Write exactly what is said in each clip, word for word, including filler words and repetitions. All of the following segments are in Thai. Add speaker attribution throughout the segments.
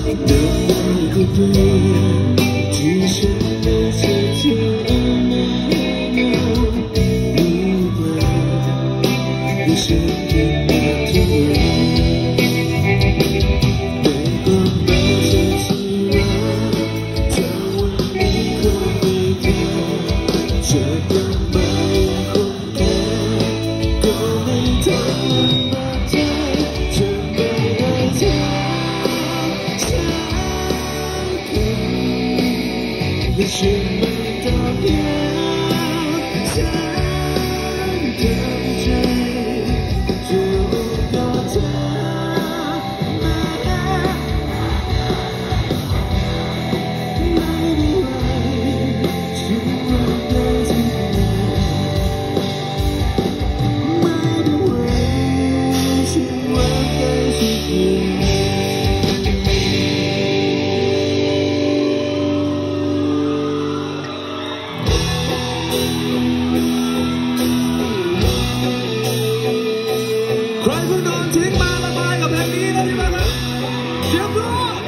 Speaker 1: 能爱过的人，只剩那些骄傲明白，有些人的突然。 也许没到天长的追，足够的爱，没不爱，是我的自由，没不爱，是我的幸福。 ใครเพิ่งโดนทิ้งมาระบายกับเพลงนี้เลยดีไหมครับเตรียมตัว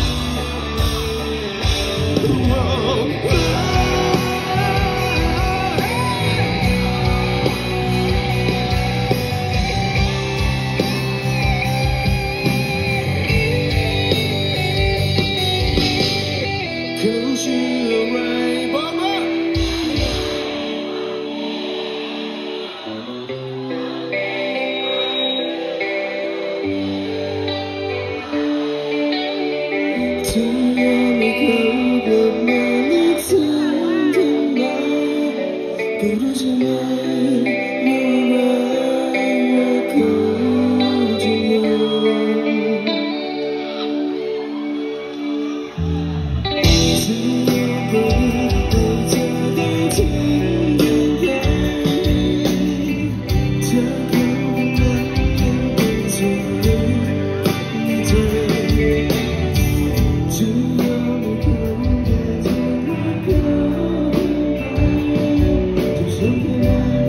Speaker 1: เขาชื่ออะไรบอกมา 只要你可以给每一次的爱，不如现在我爱我可自由。只要可以留在爱情边缘，这个人的错你对。 只要你可以给我一个，就剩下。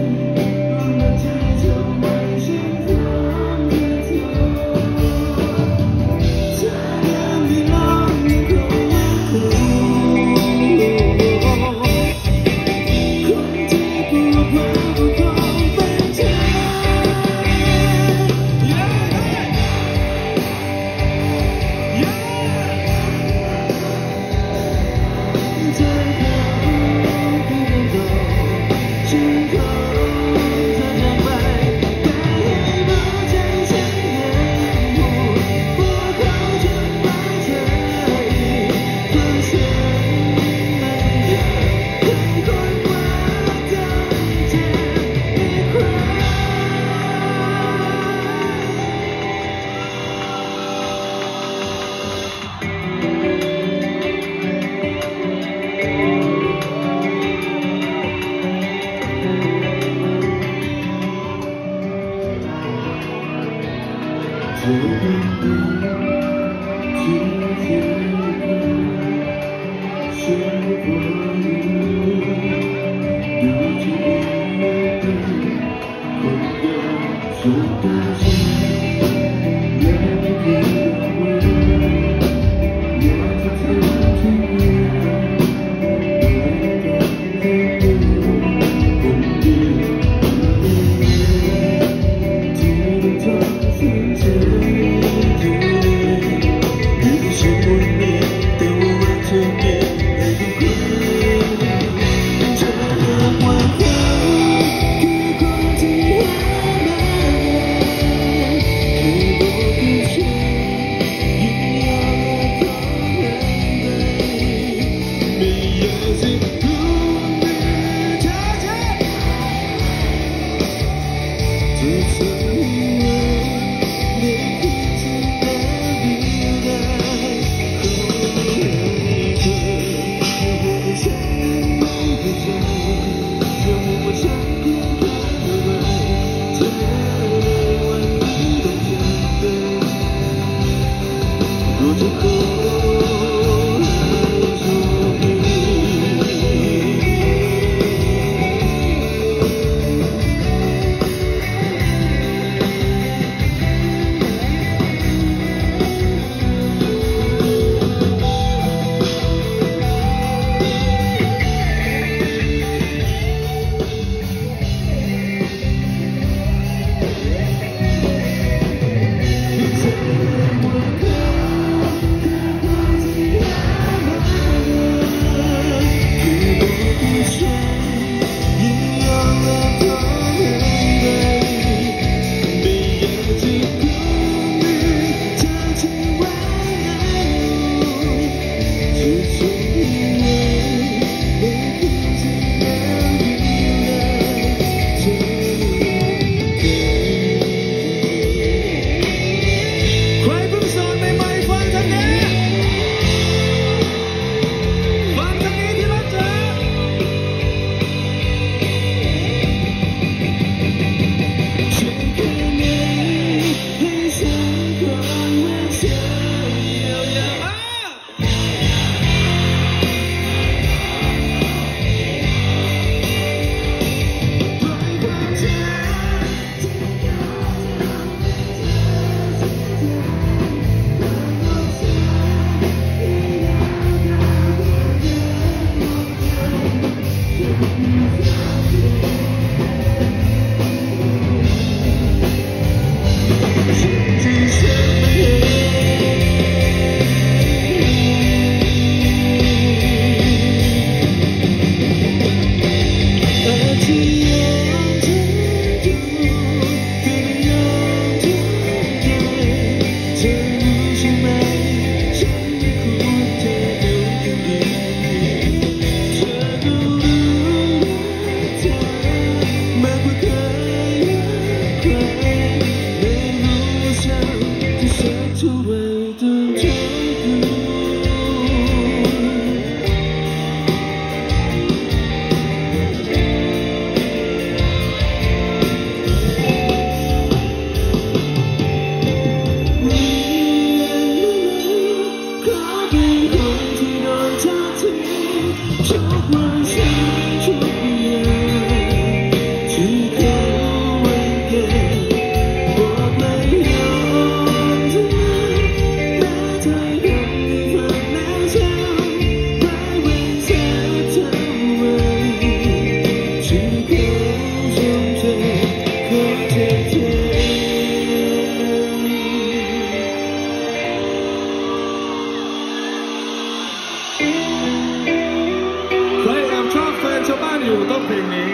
Speaker 2: ใครแอบชอบแฟนชาวบ้านอยู่ต้องเพลงนี้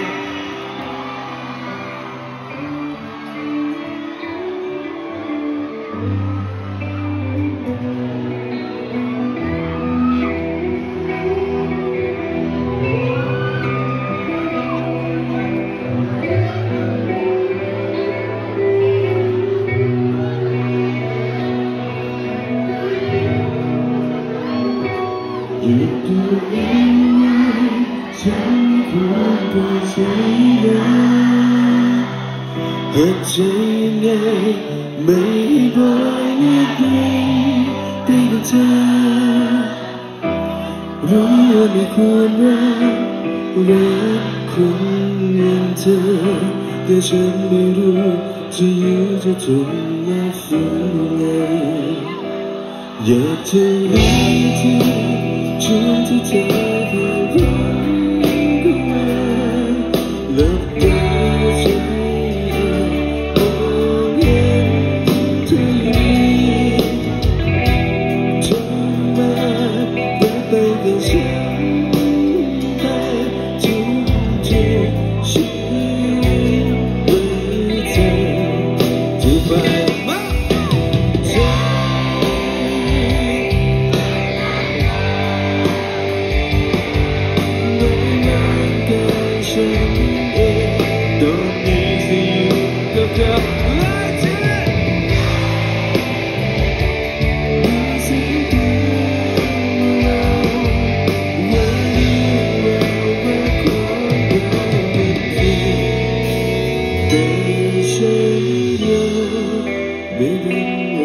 Speaker 1: อยู่ตรงนี้ฉันควรปล่อยใจได้หัดใจไงไม่ปล่อยให้ใครได้กับเธอรู้ว่าไม่ควรรักรักคนอย่างเธอแต่ฉันไม่รู้จะอยู่จะทนและฝืนเลยอยากจะรู้เธอช่วยที่เธอเพื่อรักเข้ามาหลับตาฉันมองเห็นเธอทำมารักไปกับฉันได้ทุกทีชีวิตไว้เธอจะไปฉันเองตอนนี้ที่อยู่กับเธอและเธอมีสิ่งที่เรายังมีเราไม่ควรเป็นที่แต่ฉันยังไม่เป็นไร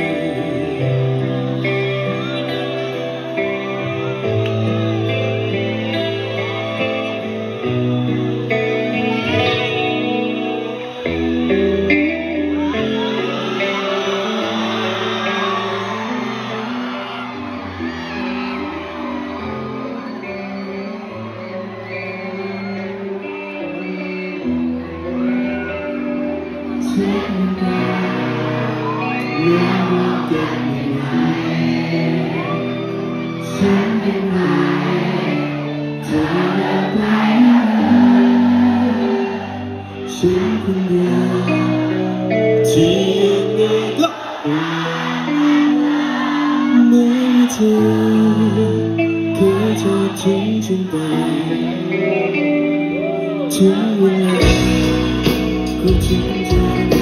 Speaker 1: ฉันได้เรียนรู้กันฉันได้เธอไปฉันคนเดียวที่ยังไงก็ไม่เธอเคยเธอทิ้งฉันไปถึงเวลาก็ทิ้งเธอ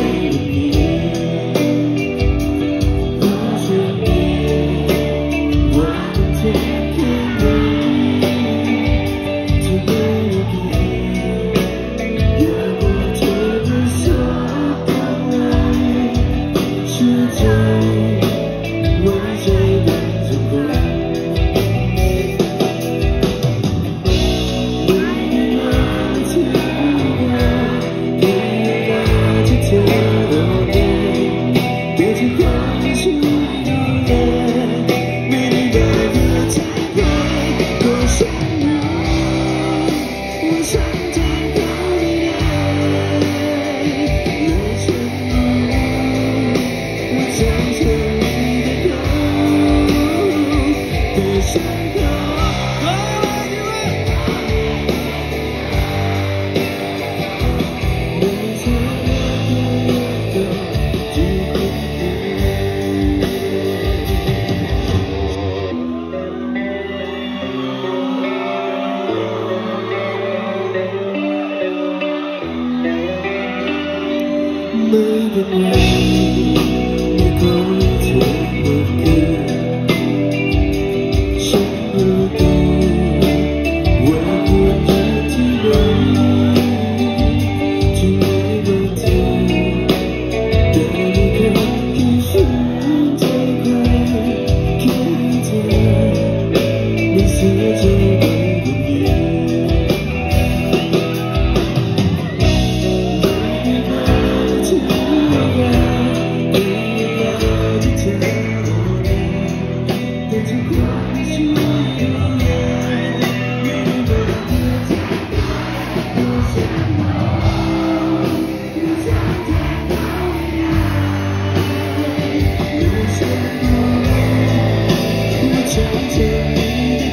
Speaker 1: ไม่เป็นไรไม่ขอให้เธอหมดเกินฉันรู้ตัวว่าควรจะที่ไหนที่ไหนบางทีแต่ไม่เคยคิดฝืนใจใครแค่เธอไม่เสียใจไปคนเดียวฉันจะมี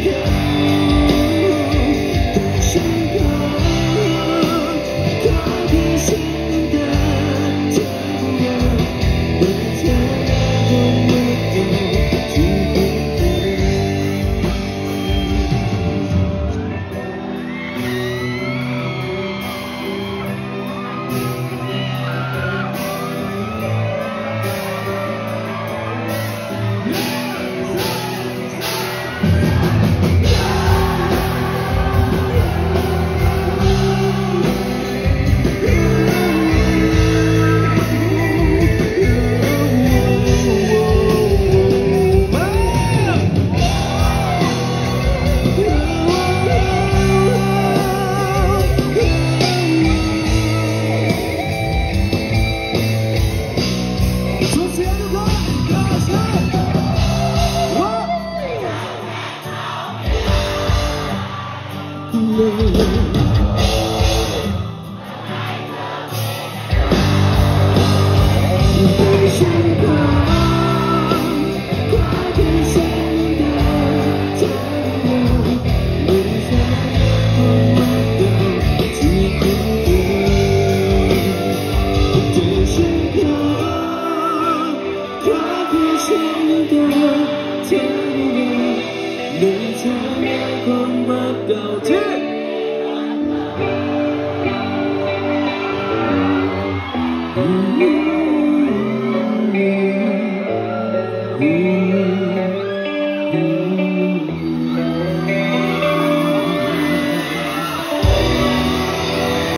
Speaker 2: เก่าที่
Speaker 1: อืม